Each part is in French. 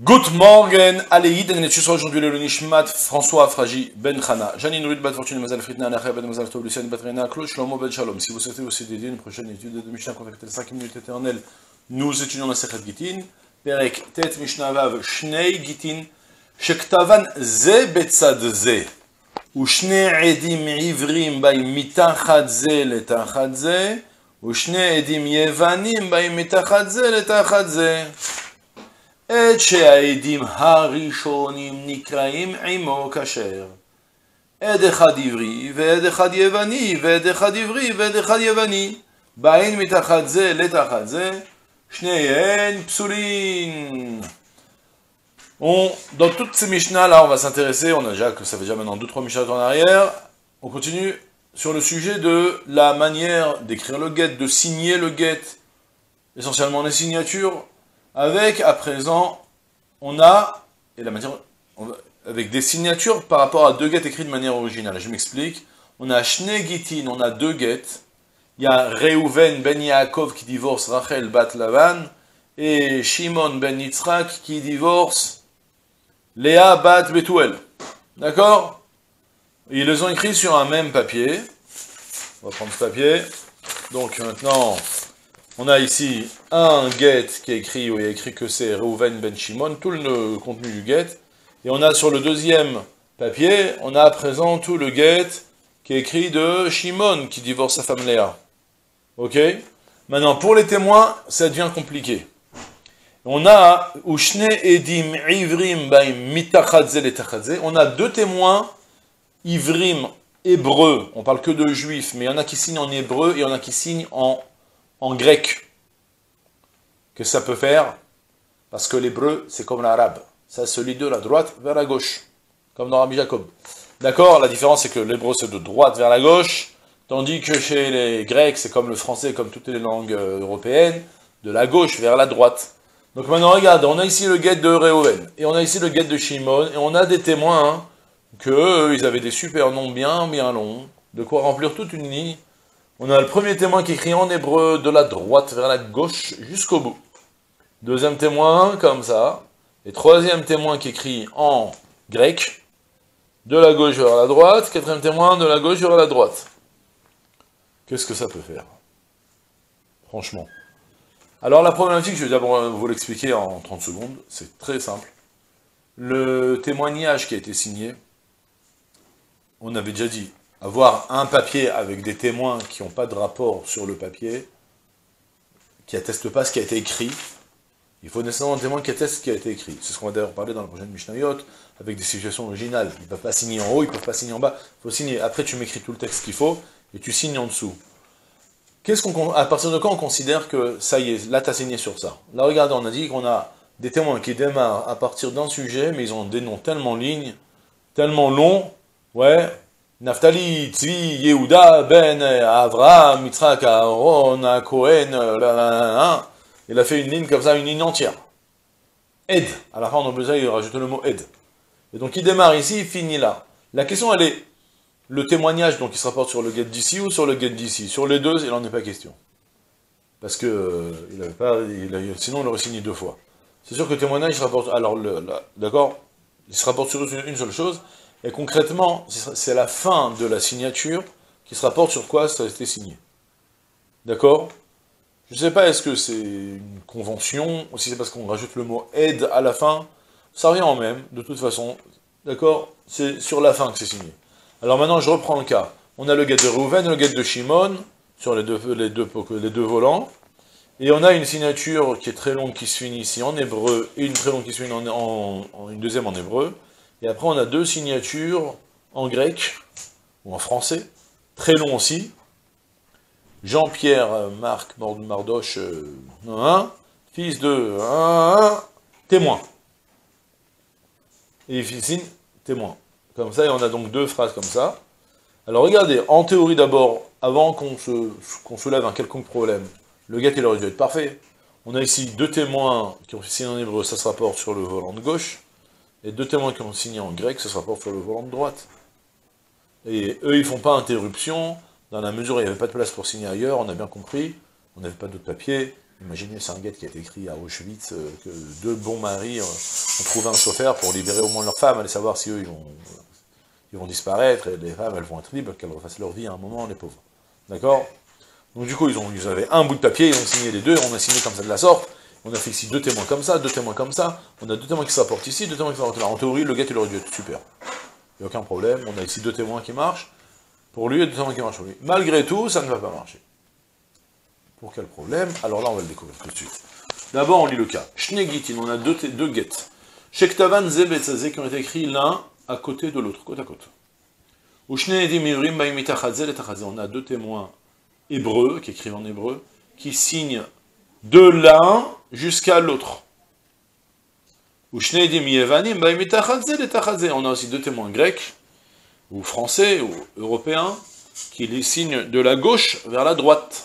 Good morning, allez, on est aujourd'hui le Nishmat, François Fragy Ben Chana, Janine Ruud, Bat Fortune, Mazal Fritna, Anachia, Ben Mazal Tov, Lucien, Batrena, Claude, Shlomo, Ben Shalom. Si vous souhaitez aussi dédier une prochaine étude de Mishnah, contactez les 5 minutes éternelles. Nous étudions la Sechet Gitin, Perek Tet Mishnah Vav, Shnei Gitin, Shektavan Ze Betzad Ze, ou Shnei Edim Ivrim, Bay Mitachad Ze, Letachad Ze, ou Shnei Edim Yevanim, Bay Mitachad Ze, Letachad Ze. Et שהעדים הראשונים נקראים עמו כשר. עד אחד עברי, ועד אחד יווני, ועד אחד עברי, ועד אחד יווני. באין מתחת זה לתחת זה, שניהם פסולים. Dans toutes ces Mishnahs là, on va s'intéresser, ça fait déjà maintenant 2-3 Mishnahs en arrière, on continue sur le sujet de la manière d'écrire le get, de signer le get, essentiellement les signatures. Avec, à présent, on a, et la matière, avec des signatures par rapport à deux guettes écrits de manière originale. Je m'explique. On a Shnei Gitin, on a deux guettes. Il y a Reuven ben Yaakov qui divorce Rachel bat Lavan, et Shimon ben Yitzhak qui divorce Léa bat Betuel. D'accord? Ils les ont écrits sur un même papier. On va prendre ce papier. Donc maintenant... on a ici un get qui est écrit, où il y a écrit que c'est Reuven ben Shimon, tout le contenu du get. Et on a sur le deuxième papier, on a à présent tout le get qui est écrit de Shimon, qui divorce sa femme Léa. Ok? Maintenant, pour les témoins, ça devient compliqué. On a, Ushne Edim Ivrim Baim Mitachadze Letachadze, on a deux témoins, Ivrim, hébreux, on parle que de juifs, mais il y en a qui signent en hébreu et il y en a qui signent en grec. Que ça peut faire? Parce que l'hébreu, c'est comme l'arabe. Ça se lit de la droite vers la gauche. Comme dans Rabbi Jacob. D'accord? La différence, c'est que l'hébreu, c'est de droite vers la gauche. Tandis que chez les grecs, c'est comme le français, comme toutes les langues européennes, de la gauche vers la droite. Donc maintenant, regarde, on a ici le guet de Reuven. Et on a ici le guet de Shimon. Et on a des témoins, hein, que ils avaient des super noms bien longs. De quoi remplir toute une ligne. On a le premier témoin qui écrit en hébreu de la droite vers la gauche jusqu'au bout. Deuxième témoin, comme ça. Et troisième témoin qui écrit en grec, de la gauche vers la droite. Quatrième témoin, de la gauche vers la droite. Qu'est-ce que ça peut faire? Franchement. Alors la problématique, je vais d'abord vous l'expliquer en 30 secondes. C'est très simple. Le témoignage qui a été signé, on avait déjà dit, avoir un papier avec des témoins qui n'ont pas de rapport sur le papier, qui attestent pas ce qui a été écrit, il faut nécessairement un témoin qui atteste ce qui a été écrit. C'est ce qu'on va d'ailleurs parler dans la prochaine Mishnayot, avec des situations originales. Ils ne peuvent pas signer en haut, ils ne peuvent pas signer en bas. Il faut signer. Après, tu m'écris tout le texte qu'il faut, et tu signes en dessous. À partir de quand on considère que ça y est, là tu as signé sur ça? Là, regardez, on a dit qu'on a des témoins qui démarrent à partir d'un sujet, mais ils ont des noms tellement lignes, tellement longs, ouais. Naftali, Tzvi, Yehuda, Ben, Avraham, Yitzhak, Aaron, Cohen, il a fait une ligne comme ça, une ligne entière. Ed. À la fin, on a besoin de rajouter le mot Ed. Et donc, il démarre ici, il finit là. La question, elle est, le témoignage, donc, il se rapporte sur le get d'ici ou sur le get d'ici? Sur les deux, il n'en est pas question. Parce que, sinon, il aurait signé deux fois. C'est sûr que le témoignage, il se rapporte, alors, d'accord? Il se rapporte sur une seule chose. Et concrètement, c'est la fin de la signature qui se rapporte sur quoi ça a été signé. D'accord? Je ne sais pas, est-ce que c'est une convention, ou si c'est parce qu'on rajoute le mot aide à la fin, ça revient en même, de toute façon. D'accord? C'est sur la fin que c'est signé. Alors maintenant, je reprends le cas. On a le get de Reuven et le get de Shimon, sur les deux volants. Et on a une signature qui est très longue qui se finit ici en hébreu, et une très longue qui se finit une deuxième en hébreu. Et après, on a deux signatures en grec, ou en français, très longs aussi. Jean-Pierre Marc Mardoche, fils de témoin. Et il signe témoin. Comme ça, et on a donc deux phrases comme ça. Alors regardez, en théorie d'abord, avant qu'on soulève un quelconque problème, le get il aurait dû être parfait. On a ici deux témoins qui ont signé en hébreu, ça se rapporte sur le volant de gauche. Et deux témoins qui ont signé en grec, ça se rapporte sur le volant de droite. Et eux, ils font pas interruption, dans la mesure où il n'y avait pas de place pour signer ailleurs, on a bien compris, on n'avait pas d'autres papiers. Imaginez, c'est un get qui a été écrit à Auschwitz, que deux bons maris ont trouvé un chauffeur pour libérer au moins leurs femmes, aller savoir si eux, ils vont disparaître, et les femmes, elles vont être libres, qu'elles refassent leur vie à un moment, les pauvres. D'accord? Donc du coup, ils avaient un bout de papier, ils ont signé les deux, on a signé comme ça de la sorte, on a fait ici 2 témoins comme ça, 2 témoins comme ça, on a 2 témoins qui se rapportent ici, 2 témoins qui se rapportent là. En théorie, le gars, il aurait dû être super. Il n'y a aucun problème, on a ici 2 témoins qui marchent pour lui et 2 témoins qui marchent pour lui. Malgré tout, ça ne va pas marcher. Pour quel problème? Alors là, on va le découvrir tout de suite. D'abord, on lit le cas. Shnegitin, on a 2 get. Shektavan Zebetzazé qui ont été écrits l'un à côté de l'autre, côte à côte. On a 2 témoins hébreux, qui écrivent en hébreu, qui signent de l'un jusqu'à l'autre. On a aussi 2 témoins grecs, ou français, ou européens, qui les signent de la gauche vers la droite.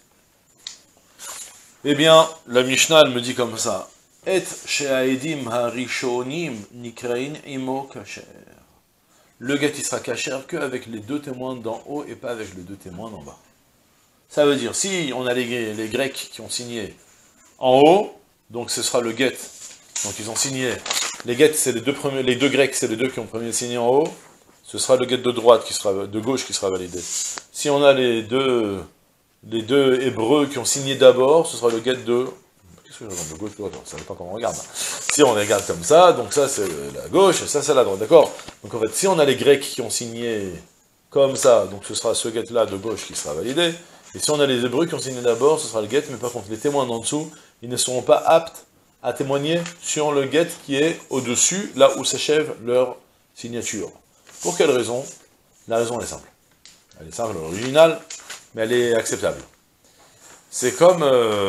Eh bien, la Mishnah, elle me dit comme ça. Et she'aedim harishonim nikrein imo kasher. Le get, il sera kasher qu'avec les 2 témoins d'en haut et pas avec les 2 témoins d'en bas. Ça veut dire, si on a les Grecs qui ont signé en haut, donc ce sera le get. Donc ils ont signé, les get, c'est les 2 Grecs, c'est les 2 qui ont premier signé en haut, ce sera le get de droite, de gauche qui sera validé. Si on a les deux Hébreux qui ont signé d'abord, ce sera le get de... Qu'est-ce que je regarde de gauche, de droite? Ça ne pas comment on regarde. Si on regarde comme ça, donc ça c'est la gauche, et ça c'est la droite, d'accord? Donc en fait, si on a les Grecs qui ont signé comme ça, donc ce sera ce get-là de gauche qui sera validé, et si on a les Hébreux qui ont signé d'abord, ce sera le get, mais par contre les témoins d'en dessous, ils ne seront pas aptes à témoigner sur le get qui est au-dessus, là où s'achève leur signature. Pour quelle raison? La raison est simple. Elle est simple, originale, mais elle est acceptable. C'est comme...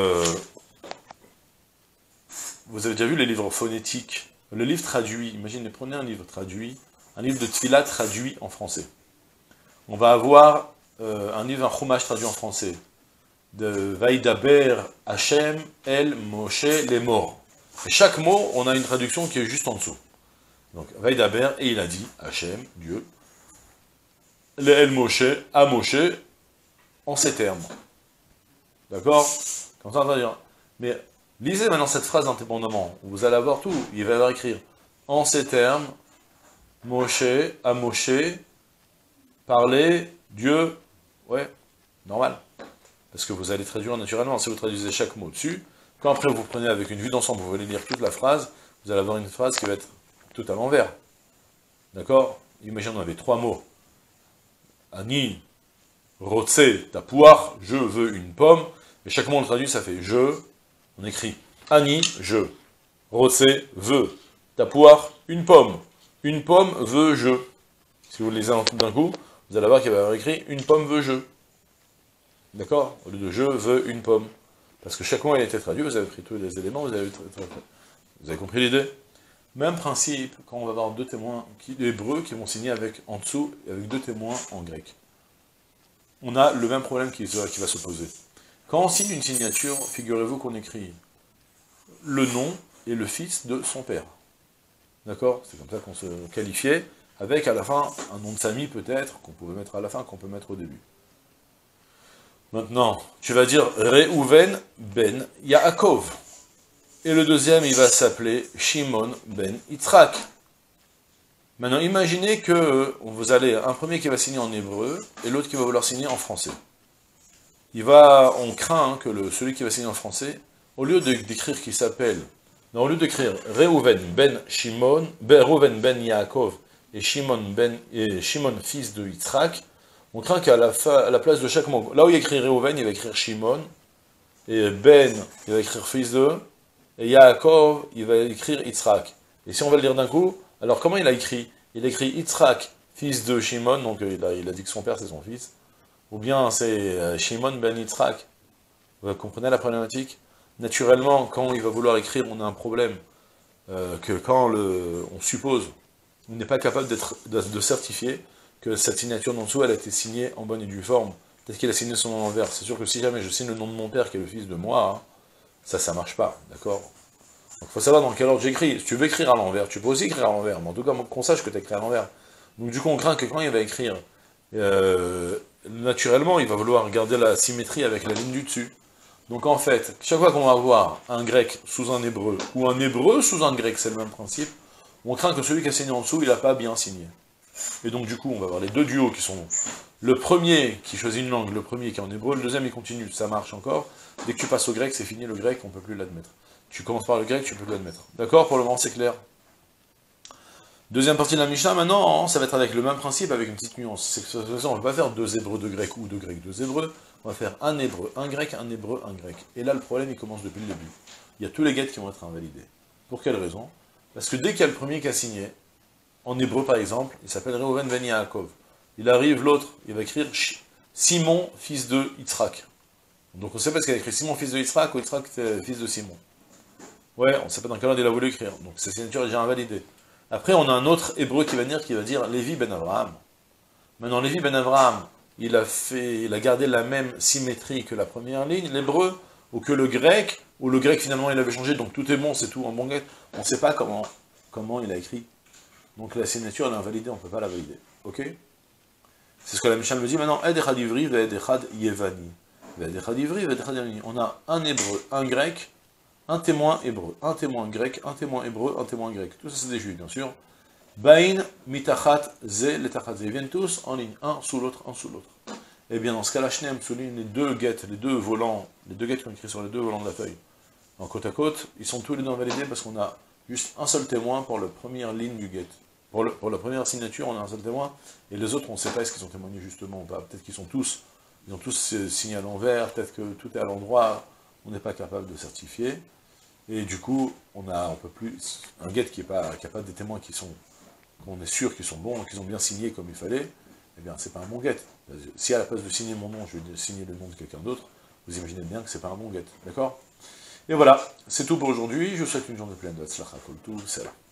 vous avez déjà vu les livres phonétiques, le livre traduit, imaginez, prenez un livre traduit, un livre de Tfila traduit en français. On va avoir un livre, un chumash traduit en français, de Vaïdaber Hachem El Moshe les morts. Et chaque mot, on a une traduction qui est juste en dessous. Donc, Vaïdaber, et il a dit, Hachem, Dieu, le El Moshe, à Moshe, en ces termes. D'accord? Comme ça, on va dire. Mais lisez maintenant cette phrase indépendamment. Vous allez avoir tout. Il va y avoir écrire en ces termes, Moshe, à Moshe, parler, Dieu. Ouais, normal. Parce que vous allez traduire naturellement. Si vous traduisez chaque mot dessus, quand après vous prenez avec une vue d'ensemble, vous allez lire toute la phrase, vous allez avoir une phrase qui va être tout à l'envers. D'accord? Imaginez, on avait 3 mots. Ani, Rotse, tapuach, je veux une pomme, et chaque mot on le traduit, ça fait je, on écrit Ani, je, Rotse, veut, tapuach, une pomme veut je. Si vous le lisez d'un coup, vous allez voir qu'il va y avoir écrit une pomme veut je. D'accord? Au lieu de je veux une pomme. Parce que chaque mot il a été traduit, vous avez pris tous les éléments, vous avez compris l'idée? Même principe, quand on va avoir 2 témoins hébreux qui vont signer avec, en dessous, avec 2 témoins en grec. On a le même problème qui va se poser. Quand on signe une signature, figurez-vous qu'on écrit le nom et le fils de son père. D'accord? C'est comme ça qu'on se qualifiait, avec à la fin un nom de famille peut-être, qu'on pouvait mettre à la fin, qu'on peut mettre au début. Maintenant, tu vas dire Reuven ben Yaakov. Et le deuxième, il va s'appeler Shimon ben Yitzhak. Maintenant, imaginez que vous allez, un premier qui va signer en hébreu, et l'autre qui va vouloir signer en français. On craint que celui qui va signer en français, au lieu d'écrire qu'il s'appelle, non, au lieu d'écrire Reuven ben Shimon, Reuven ben Yaakov, et Shimon fils de Yitzhak, on craint qu'à la place de chaque mot, là où il écrit Reuven, il va écrire Shimon, et Ben, il va écrire fils de, et Yaakov, il va écrire Yitzhak. Et si on va le lire d'un coup, alors comment il a écrit? Il a écrit Yitzhak, fils de Shimon, donc il a dit que son père c'est son fils, ou bien c'est Shimon ben Yitzhak. Vous comprenez la problématique? Naturellement, quand il va vouloir écrire, on a un problème, que quand on suppose, on n'est pas capable de certifier que cette signature d'en dessous, elle a été signée en bonne et due forme. Peut-être qu'il a signé son nom en vert. C'est sûr que si jamais je signe le nom de mon père, qui est le fils de moi, hein, ça marche pas, d'accord? Donc il faut savoir dans quel ordre j'écris. Si tu veux écrire à l'envers, tu peux aussi écrire à l'envers, mais en tout cas, qu'on sache que tu as écrit à l'envers. Donc du coup, on craint que quand il va écrire, naturellement, il va vouloir garder la symétrie avec la ligne du dessus. Donc en fait, chaque fois qu'on va avoir un grec sous un hébreu, ou un hébreu sous un grec, c'est le même principe, on craint que celui qui a signé en dessous, il n'a pas bien signé. Et donc du coup, on va avoir les deux duos qui sont le premier qui choisit une langue, le premier qui est en hébreu, le deuxième il continue, ça marche encore. Dès que tu passes au grec, c'est fini, le grec, on ne peut plus l'admettre. Tu commences par le grec, tu peux plus l'admettre. D'accord? Pour le moment, c'est clair. Deuxième partie de la Mishnah, maintenant, ça va être avec le même principe, avec une petite nuance. C'est que de toute façon, on ne va pas faire deux hébreux, deux grecs, ou deux grecs, deux hébreux. On va faire un hébreu, un grec, un hébreu, un grec. Et là, le problème, il commence depuis le début. Il y a tous les guettes qui vont être invalidés. Pour quelle raison? Parce que dès qu'il y a le premier qui a signé, en hébreu par exemple, il s'appelle Reuven ben Yaakov. Il arrive, l'autre, il va écrire Simon, fils de Yitzhak. Donc on ne sait pas ce qu'il a écrit, Simon, fils de Yitzhak, ou Yitzhak, fils de Simon. Ouais, on ne sait pas dans quel ordre il a voulu écrire. Donc sa signature est déjà invalidée. Après, on a un autre hébreu qui va venir, qui va dire Lévi ben Abraham. Maintenant, Lévi ben Abraham, il a gardé la même symétrie que la première ligne, l'hébreu, ou que le grec finalement il avait changé, donc tout est bon, c'est tout en bon grec. On ne sait pas comment il a écrit. Donc la signature elle est invalidée, on ne peut pas la valider. Ok? C'est ce que la Mishnah me dit maintenant, Ed Echad Ivri, Ed Echad Yevani. Ed Echad Ivri, Ed Echad Yevani. On a un hébreu, un grec, un témoin hébreu, un témoin grec, un témoin hébreu, un témoin grec. Tout ça c'est des juifs, bien sûr. Bain, mitachat, ze, letachat, ze. Ils viennent tous en ligne, un sous l'autre, un sous l'autre. Et bien dans ce cas-là, Shneem souligne les deux guettes, les deux volants, les deux guettes qui ont écrit sur les deux volants de la feuille. En côte à côte, ils sont tous les deux invalidés parce qu'on a juste un seul témoin pour la première ligne du guet. Pour la première signature, on a un seul témoin, et les autres, on ne sait pas est-ce qu'ils ont témoigné justement ou pas. Peut-être qu'ils ils ont tous signé à l'envers, peut-être que tout est à l'endroit, on n'est pas capable de certifier. Et du coup, on peut plus, un guet qui n'a pas des témoins qu'on est sûr qu'ils sont bons, qu'ils ont bien signé comme il fallait, eh bien, c'est pas un bon guet. Si à la place de signer mon nom, je vais signer le nom de quelqu'un d'autre, vous imaginez bien que c'est pas un bon guet, d'accord? Et voilà, c'est tout pour aujourd'hui, je vous souhaite une journée pleine de tzlacha kol tov, salam.